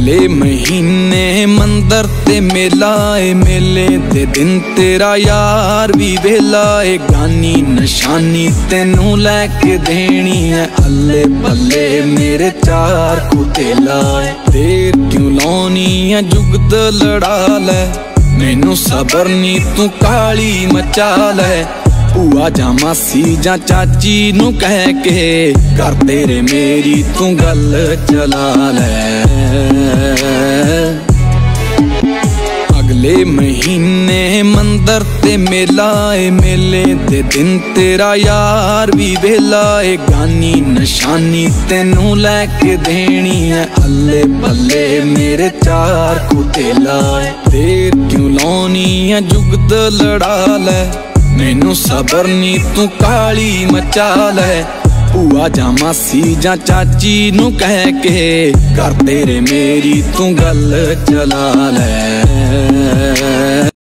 अगले महीने मंदर ते मेला ए, मेले दे दिन तेरा यार भी वेला ए। गानी नशानी तेनू लैके देनी है, अल्ले पल्ले मेरे चार कुतेला है। देर क्यों लाउनी है जुगत लड़ा लै, मैनू सबर नी तू काली मचा लै। भूआ जा मासी जा चाची नू कह के कर तेरे मेरी तू गल चला लै। अगले महीने मंदर ते मेला ए, मेले दे दिन तेरा यार भी वेला ए। गानी नशानी तेनू लैके देनी है, अल्ले पल्ले मेरे चार कुतेला है। देर क्यों लाउनी है जुगत लड़ा लै, मैनू सबर नी तू काली मचा लै। भूआ जा मासी जा चाची नू कह के कर तेरे मेरी तू गल चला लै।